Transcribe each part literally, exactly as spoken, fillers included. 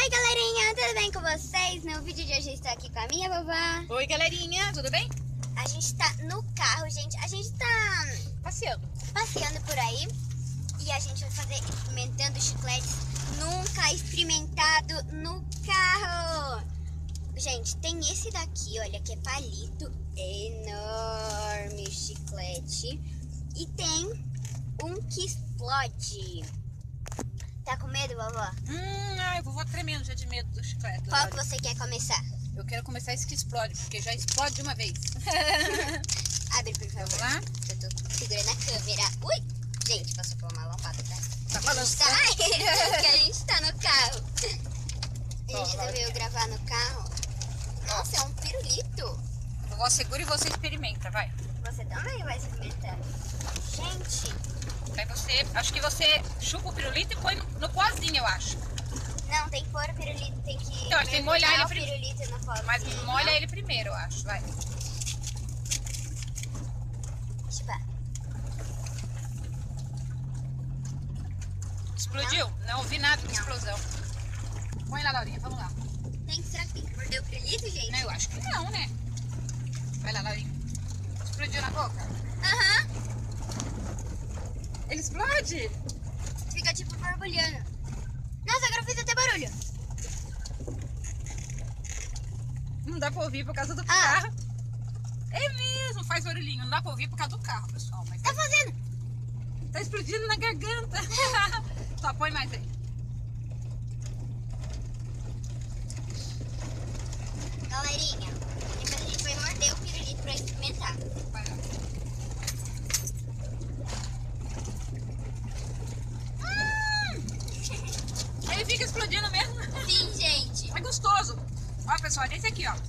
Oi, galerinha, tudo bem com vocês? No vídeo de hoje eu estou aqui com a minha vovó. Oi, galerinha, tudo bem? A gente tá no carro, gente. A gente tá Passeando. passeando por aí e a gente vai fazer experimentando chicletes nunca experimentado no carro. Gente, tem esse daqui, olha, que é palito enorme chiclete. E tem um que explode. Tá com medo, vovó? Hum, ai, vovó tremendo já de medo do chiclete. Qual que você quer começar? Eu quero começar esse que explode, porque já explode de uma vez. Abre, por favor. Vamos lá? Eu tô segurando a câmera. Ui! Gente, passou por uma lombada, tá? Tá A gente balançando. tá... que a gente tá no carro. A Ó, gente lá resolveu aqui. gravar no carro. Nossa, é um pirulito. Vovó segura e você experimenta, vai. Você também vai experimentar. Gente, Aí você, acho que você chupa o pirulito e põe no, no pozinho, eu acho. não, tem que pôr o pirulito, tem que Então, acho que tem que molhar mergulhar ele o prim- pirulito no pozinho. Mas molha ele primeiro, eu acho, vai. Chupa. Explodiu? Não ouvi nada de Não. explosão. Põe lá, Laurinha, vamos lá. Tem, será que tem que morder o pirulito, gente? Não, eu acho que não, né? Vai lá, Laurinha. Explodiu na boca? Aham. Ele explode? Fica tipo borbulhando. Nossa, agora fez até barulho. Não dá pra ouvir por causa do Ah. carro. É mesmo, faz barulhinho. Não dá pra ouvir por causa do carro, pessoal. Mas Tá fazendo? tá explodindo na garganta. Só põe mais aí. Galerinha, depois a gente vai morder o pirulito pra experimentar. Vai lá. Hum! Ele fica explodindo mesmo. Sim, gente. É gostoso. Ó, pessoal, esse aqui, ó.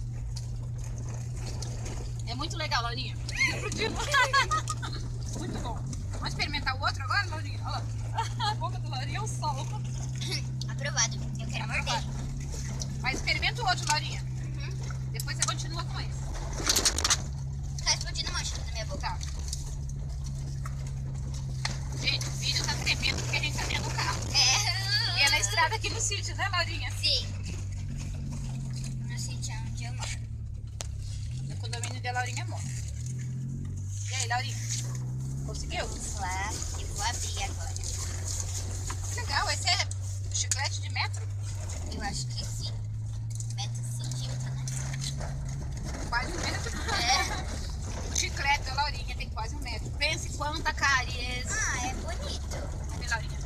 É muito legal, Laurinha. Fica explodindo. Muito bom. Vamos experimentar o outro agora, Laurinha? Olha lá. A boca do Laurinha é um sol. Aprovado. Eu quero morder. Mas experimenta o outro, Laurinha. Uhum. Depois você continua com esse. Tá explodindo mancha na minha boca. Tá. Gente, o vídeo tá tremendo porque a gente tá dentro do carro. É. E é na estrada aqui no sítio, né, Laurinha? Sim. No sítio onde eu moro. No condomínio de Laurinha mora. E aí, Laurinha? Conseguiu? Vamos lá. Eu vou abrir agora. Que legal, esse é chiclete de metro? Eu acho que sim. Meta cinquenta, né? Quase um metro. É. O chiclete da Laurinha tem quase um metro. Pense quanta caries. Ah, é bonito. Cadê, Laurinha?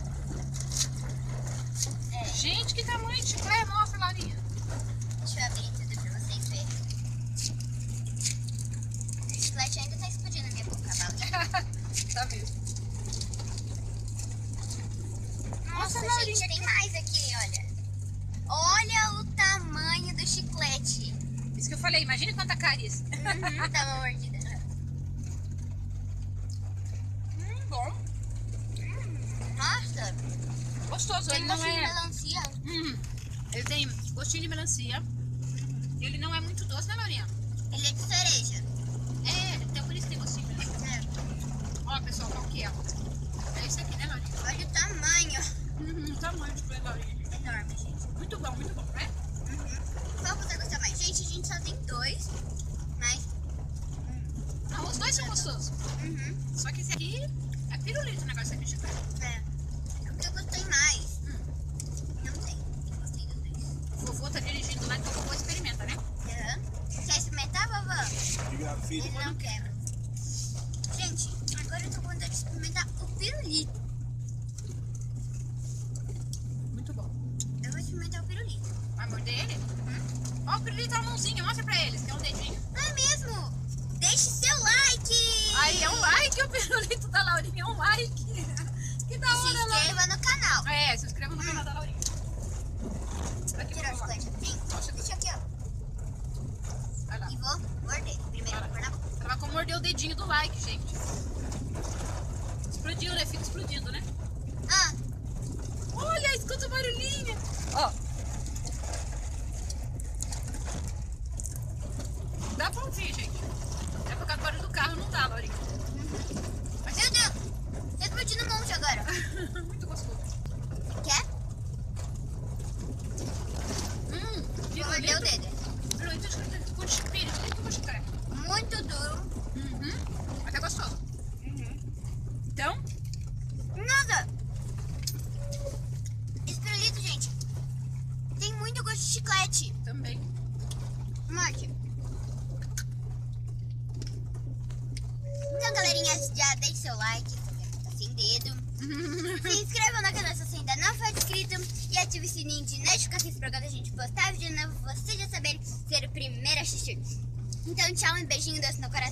É. Gente, que tamanho de chiclete. Mostra, Laurinha. Deixa eu abrir tudo pra vocês verem. O chiclete ainda tá explodindo na minha boca, Val. Tá mesmo. Nossa, Laurinha, gente, tem que- mais aqui, olha. Olha o tamanho do chiclete. Isso que eu falei, imagine quanta caries. Uhum, dá uma mordida. Hum, bom. Nossa, Gostoso, tem ele não gostinho de é... melancia. Hum, ele tem gostinho de melancia. Ele não é muito doce, né, Laurinha? Ele é de cereja. É, então por isso tem gostinho de melancia. É. Ó, pessoal, qual que é? É esse aqui, né, Laurinha? Olha o tamanho. Uhum, o tamanho de chiclete, Laurinha. Enorme, gente. Muito bom, muito bom, né? Uhum. Qual você gosta mais? Gente, a gente só tem dois. Mas. Não, os dois são gostosos. Uhum. Só que esse aqui é pirulito o negócio aqui de chiclete. É. O que eu gostei mais? Não tem. Eu gostei dos dois. O vovô tá dirigindo lá, então o vovô experimenta, né? Uhum. Quer experimentar, vovó? Ele não quer. Gente, agora eu tô com vontade de experimentar o pirulito. Muito bom. Eu vou experimentar o pirulito. Vai morder ele? Ó, o pirulito é uma mãozinha, mostra pra eles, que é um dedinho. Não é mesmo? Deixe seu like! Aí é um like, o pirulito da Laurinha é um like. Que da Se hora, Laurinha. inscreva no canal. É, se inscreva no canal da Laurinha. Aqui, Tirar o vamos lá. chiclete. Vem, deixa aqui, ó. Vai lá. E vou morder. Primeiro eu vou pôr na boca. Ela vai morder o dedinho do like, gente. Explodiu, né? Fica explodindo, né? Ah, Olha, escuta o barulhinho. Ó. Dá pra ouvir, gente. É por causa do barulho do carro, não dá, Laurinha. Mas meu Deus! Tá explodindo um monte agora. muito gostoso. Quer? morder o dedo. Muito com espírito, muito com chiclete. Muito duro. Uhum. Mas tá gostoso. Uhum. Então, Nossa! Esse pirulito, gente, tem muito gosto de chiclete. também. Morte. Então, galerinha, já deixe seu like, tá sem dedo. Se inscreva no canal se você ainda não for inscrito e ative o sininho de notificações para quando a gente postar vídeo novo, você já saber ser o primeiro a assistir. Então, tchau, um beijinho doce no coração.